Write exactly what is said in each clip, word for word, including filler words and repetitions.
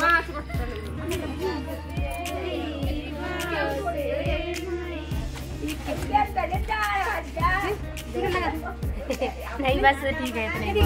नहीं बस ठीक है इतने।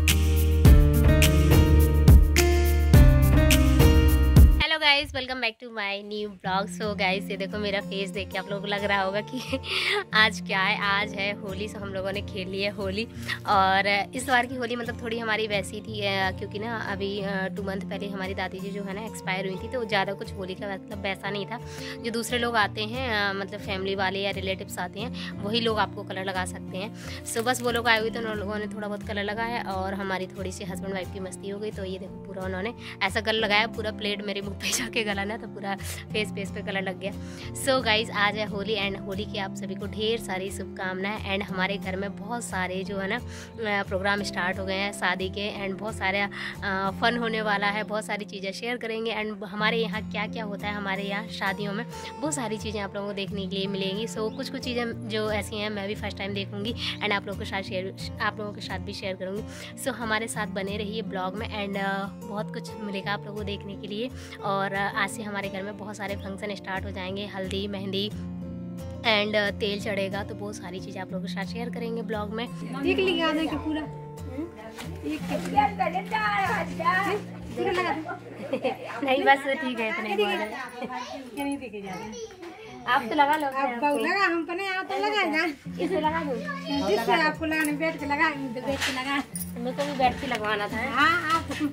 Guys welcome back to my new blog. So guys ये देखो मेरा फेस देख के आप लोगों को लग रहा होगा कि आज क्या है। आज है होली। सो हम लोगों ने खेल ली है होली। और इस बार की होली मतलब थोड़ी हमारी वैसी थी क्योंकि ना अभी टू मंथ पहले हमारी दादी जी जो है ना एक्सपायर हुई थी, तो ज़्यादा कुछ होली का मतलब वैसा नहीं था। जो दूसरे लोग आते हैं मतलब फैमिली वाले या रिलेटिव्स आते हैं वही लोग आपको कलर लगा सकते हैं। सो बस वो लोग आए हुए तो उन लोगों ने थोड़ा बहुत कलर लगाया और हमारी थोड़ी सी हस्बैंड वाइफ की मस्ती हो गई। तो ये देखो पूरा उन्होंने ऐसा कलर लगाया, पूरा प्लेट मेरे मुँह पे जाके गला ना, तो पूरा फेस फेस पे कलर लग गया। सो so गाइज आज है होली एंड होली की आप सभी को ढेर सारी शुभकामनाएं। एंड हमारे घर में बहुत सारे जो है ना प्रोग्राम स्टार्ट हो गए हैं शादी के एंड बहुत सारा फन होने वाला है, बहुत सारी चीज़ें शेयर करेंगे। एंड हमारे यहाँ क्या क्या होता है हमारे यहाँ शादियों में बहुत सारी चीज़ें आप लोगों को देखने के लिए मिलेंगी। सो so, कुछ कुछ चीज़ें जो ऐसी हैं मैं भी फर्स्ट टाइम देखूँगी एंड आप लोगों के साथ शेयर आप लोगों के साथ भी शेयर करूँगी। सो so, हमारे साथ बने रहिए ब्लॉग में एंड बहुत कुछ मिलेगा आप लोगों को देखने के लिए। और आज से हमारे घर में बहुत सारे फंक्शन स्टार्ट हो जाएंगे, हल्दी मेहंदी एंड तेल चढ़ेगा, तो बहुत सारी चीज़ें आप लोगों के साथ शेयर करेंगे ब्लॉग में। एक लगा दे के पूरा एक नहीं बस ठीक है इतने नहीं देखे जा रहे। आप तो लगा लो। आप लगा हम तो नहीं आ तो लगा ना इसे लगा दो जिससे आपको लगाने बैठ के लगा बैठ के लगा मेरे को भी बैठ के लगवाना था। हाँ आप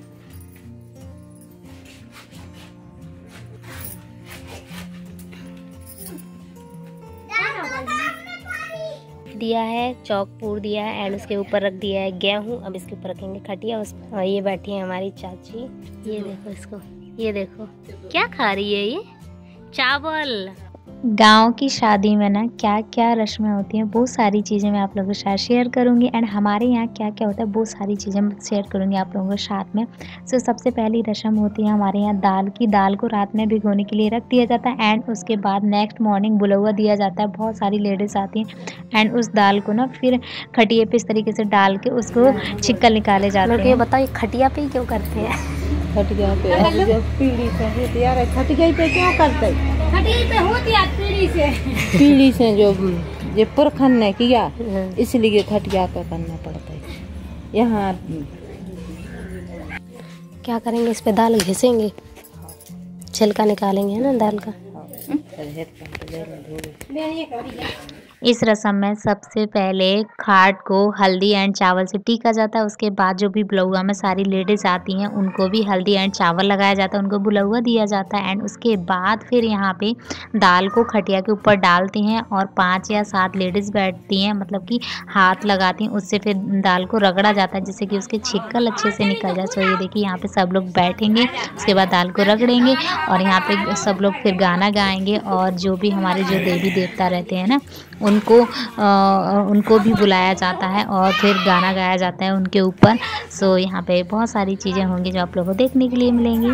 दिया है चौकपुर दिया है एंड उसके ऊपर रख दिया है गेहूँ। अब इसके ऊपर रखेंगे खटिया। उस और ये बैठी है हमारी चाची। ये देखो इसको, ये देखो क्या खा रही है ये, चावल। गांव की शादी में ना क्या क्या रस्में होती हैं बहुत सारी चीज़ें मैं आप लोगों के साथ शेयर करूंगी। एंड हमारे यहाँ क्या क्या होता है बहुत सारी चीज़ें मैं शेयर करूंगी आप लोगों के साथ में। सो so, सबसे पहली रस्म होती है हमारे यहाँ दाल की। दाल को रात में भिगोने के लिए रख दिया जाता है एंड उसके बाद नेक्स्ट मॉर्निंग बुलौआ दिया जाता है। बहुत सारी लेडीज़ आती हैं एंड उस दाल को ना फिर खटिया पे इस तरीके से डाल के उसको छिक्कल निकाले जाते हैं। बताओ खटिया पे ही क्यों करते हैं? खटिया पे जब पीढ़ी से होती यार खटिया पे क्यों करते? खटिया पे होती है पीढ़ी से पीढ़ी से जो ये पुरखन ने किया इसलिए खटिया पे करना पड़ता है। यहाँ क्या करेंगे इस पे दाल घिसेंगे, छिलका निकालेंगे है ना दाल का। इस रस्म में सबसे पहले खाट को हल्दी एंड चावल से टीका जाता है। उसके बाद जो भी बुलौआ में सारी लेडीज आती हैं उनको भी हल्दी एंड चावल लगाया जाता है, उनको बुलौआ दिया जाता है। एंड उसके बाद फिर यहाँ पे दाल को खटिया के ऊपर डालती हैं और पांच या सात लेडीज बैठती हैं, मतलब कि हाथ लगाती हैं, उससे फिर दाल को रगड़ा जाता है जिससे कि उसके छिक्कल अच्छे से निकल जाए। सो ये देखिए यहाँ पे सब लोग बैठेंगे, उसके बाद दाल को रगड़ेंगे और यहाँ पे सब लोग फिर गाना गाएंगे। और जो भी हमारे जो देवी देवता रहते हैं ना उनको आ, उनको भी बुलाया जाता है और फिर गाना गाया जाता है उनके ऊपर। सो यहाँ पे बहुत सारी चीज़ें होंगी जो आप लोगों को देखने के लिए मिलेंगी।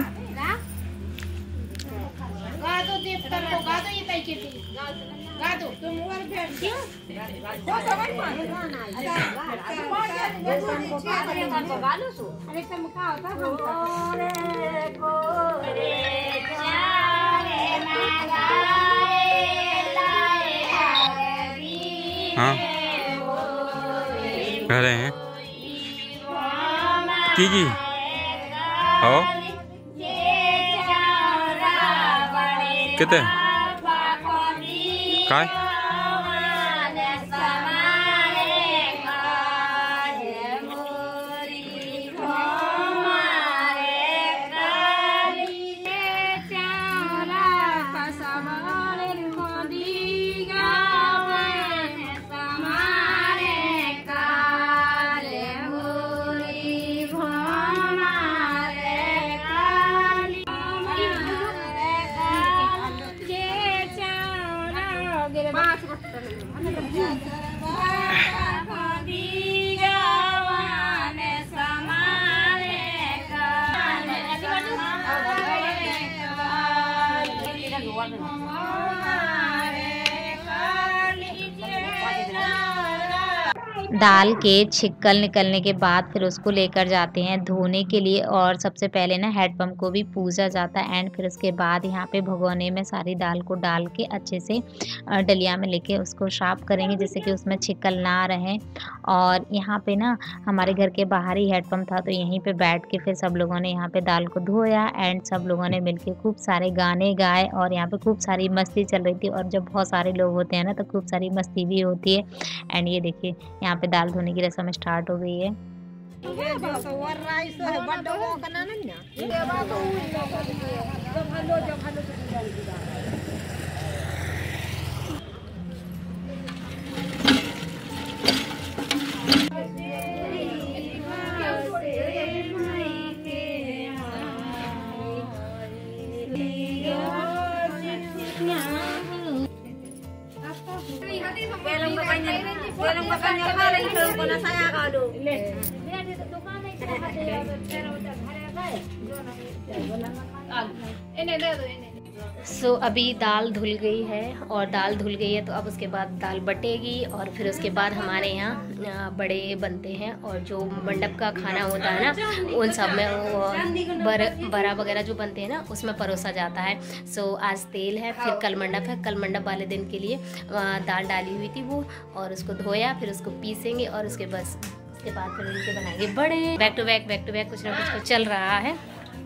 हाँ कह रहे हैं की जी हो कितने काय दाल के छिक्कल निकलने के बाद फिर उसको लेकर जाते हैं धोने के लिए। और सबसे पहले ना हैंडपंप को भी पूजा जाता है एंड फिर उसके बाद यहाँ पे भगोने में सारी दाल को डाल के अच्छे से डलिया में लेके उसको साफ करेंगे जिससे कि उसमें छिक्कल ना रहे। और यहाँ पे ना हमारे घर के बाहर ही हैंडपंप था तो यहीं पे बैठ के फिर सब लोगों ने यहाँ पे दाल को धोया एंड सब लोगों ने मिलके खूब सारे गाने गाए और यहाँ पे खूब सारी मस्ती चल रही थी। और जब बहुत सारे लोग होते हैं ना तो खूब सारी मस्ती भी होती है। एंड ये देखिए यहाँ पे दाल धोने की रस्म स्टार्ट हो गई है। सो so, अभी दाल धुल गई है और दाल धुल गई है तो अब उसके बाद दाल बटेगी और फिर उसके बाद हमारे यहाँ बड़े बनते हैं और जो मंडप का खाना होता है ना उन सब में वो बर बड़ा वगैरह जो बनते हैं ना उसमें परोसा जाता है। सो so, आज तेल है, फिर कल मंडप है। कल मंडप वाले दिन के लिए दाल डाली हुई थी वो और उसको धोया, फिर उसको पीसेंगे और उसके बस उसके बाद फिर उनके बनाएंगे बड़े। Back to back back to back कुछ ना कुछ चल रहा है।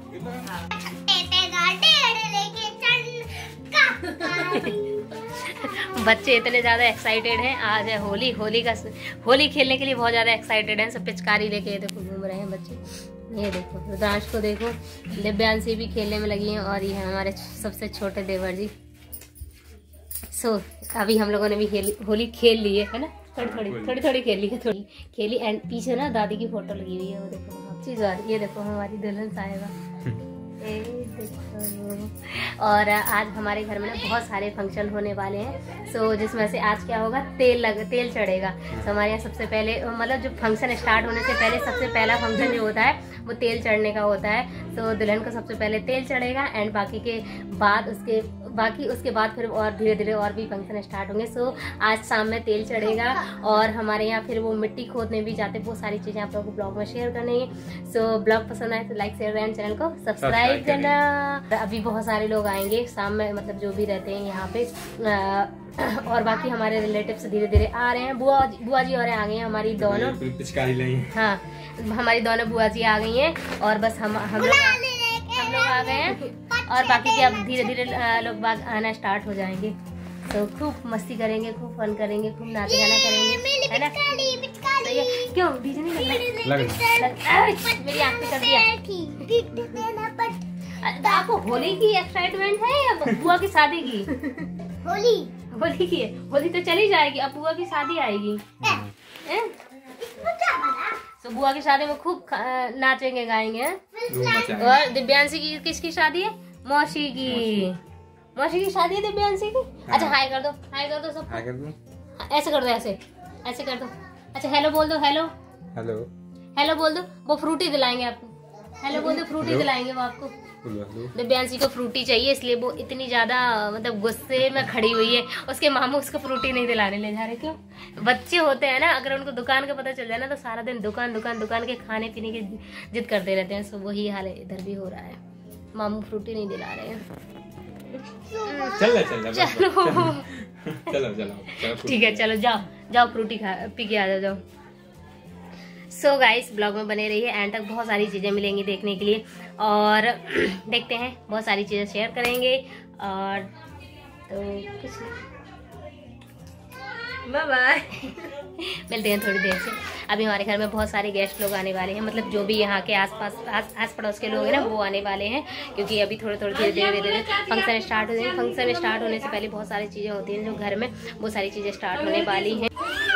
बच्चे इतने ज़्यादा एक्साइटेड हैं, आज है होली। होली का होली खेलने के लिए बहुत ज़्यादा एक्साइटेड हैं। सब पिचकारी लेके देखो घूम रहे हैं बच्चे। ये देखो रुद्रांश को देखो, दिव्यांशी भी खेलने में लगी हैं और ये है हमारे सबसे छोटे देवर जी। सो so, अभी हम लोगों ने भी खेली होली खेल ली है ना, थोड़ी थोड़ी थोड़ी थोड़ी खेली है थोड़ी खेली। एंड पीछे ना दादी की फोटो लगी हुई है, वो देखो चीज। ये देखो हमारी दुल्हन साहिबा। और आज हमारे घर में ना बहुत सारे फंक्शन होने वाले हैं। सो so, जिसमें से आज क्या होगा, तेल लग तेल चढ़ेगा। so, हमारे यहाँ सबसे पहले मतलब जो फंक्शन स्टार्ट होने से पहले सबसे पहला फंक्शन जो होता है वो तेल चढ़ने का होता है। सो so, दुल्हन को सबसे पहले तेल चढ़ेगा एंड बाकी के बाद उसके बाकी उसके बाद फिर और धीरे धीरे और भी फंक्शन स्टार्ट होंगे। सो so, आज शाम में तेल चढ़ेगा और हमारे यहाँ फिर वो मिट्टी खोदने भी जाते हैं। बहुत सारी चीज़ें आप लोगों को ब्लॉग में शेयर करनी है। सो so, ब्लॉग पसंद आए तो लाइक शेयर एंड चैनल को सब्सक्राइब करना। अभी बहुत सारे लोग आएंगे शाम में, मतलब जो भी रहते हैं यहाँ पे आ, और बाकी हमारे रिलेटिव्स धीरे धीरे आ रहे हैं। बुआ बुआ जी और आ गई हैं हमारी दोनों पिचकारी लाई। हाँ, हमारी दोनों बुआ जी आ गई हैं और बस हम हम लोग हम लोग आ गए हैं और बाकी के अब धीरे धीरे लोग बाग आना स्टार्ट हो जाएंगे। तो खूब मस्ती करेंगे, खूब फन करेंगे, खूब नाच गाना करेंगे, है ना? तो ये क्यों डीजे नहीं लग रहा? मेरी आँख पे कर दिया। आपको होली की एक्साइटमेंट है या बुआ की शादी की? होली होली की है। होली तो चली जाएगी, अब बुआ की शादी आएगी। तो बुआ की शादी में खूब नाचेंगे गाएंगे। और दिव्यांशी की किसकी शादी है? मौसी की। मौसी की शादी है दिव्यांशी की। अच्छा हाय कर दो, हाय कर दो सब। हाय कर दो, ऐसे कर दो, ऐसे ऐसे कर दो। अच्छा हेलो बोल दो, हेलो हेलो हेलो बोल दो। वो फ्रूटी दिलाएंगे आपको। हेलो बोल दो, फ्रूटी दिलाएंगे वो आपको। दिव्यांशी को फ्रूटी चाहिए इसलिए वो इतनी ज्यादा मतलब गुस्से में खड़ी हुई है। उसके मामू उसको फ्रूटी नहीं दिलाने ले जा रहे। क्यों? बच्चे होते हैं ना, अगर उनको दुकान का पता चल जाए ना तो सारा दिन दुकान दुकान दुकान के खाने पीने की जिद करते रहते हैं। सो वही हाल है, इधर भी हो रहा है। मामू फ्रूटी नहीं दिला रहे हैं। चल चल चलो चलो चलो ठीक है, चलो जाओ जाओ फ्रूटी खा पी के आ जाओ जाओ। सो गाइस ब्लॉग में बने रहिए, एंड तक बहुत सारी चीज़ें मिलेंगी देखने के लिए और देखते हैं, बहुत सारी चीज़ें शेयर करेंगे। और तो कुछ बाय बाय मिलते हैं थोड़ी देर से। अभी हमारे घर में बहुत सारे गेस्ट लोग आने वाले हैं, मतलब जो भी यहाँ के आसपास आस आस पड़ोस के लोग हैं ना वो आने वाले हैं, क्योंकि अभी थोड़े थोड़े धीरे धीरे धीरे फंक्शन स्टार्ट हो जाएंगे। फंक्शन स्टार्ट होने से पहले बहुत सारी चीज़ें होती हैं जो घर में, वो सारी चीज़ें स्टार्ट होने वाली हैं।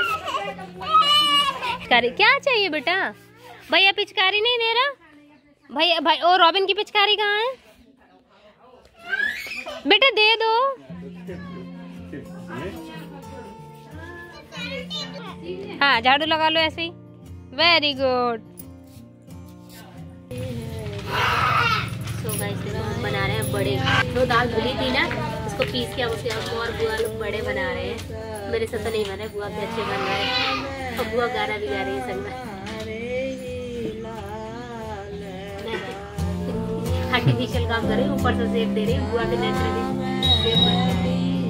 पिचकारी क्या चाहिए बेटा? भैया पिचकारी नहीं दे रहा भैया। भाई और रॉबिन की पिचकारी कहाँ है बेटा? दे दो। हाँ झाड़ू लगा लो ऐसे ही। Very good. सो गाइस बना रहे हैं बड़े। तो दाल धुली थी ना, उसको पीस के अब उसके और बुआ लोग बड़े बना रहे हैं। मेरे से तो नहीं बन रहे, बुआ के अच्छे बन रहे हैं। और बुआ गाना भी गा रही है संग में। आर्टिफिशियल काम कर रही हूँ, ऊपर से सेब दे रही हूँ बुआ के नेचुरली सेब बन रही है।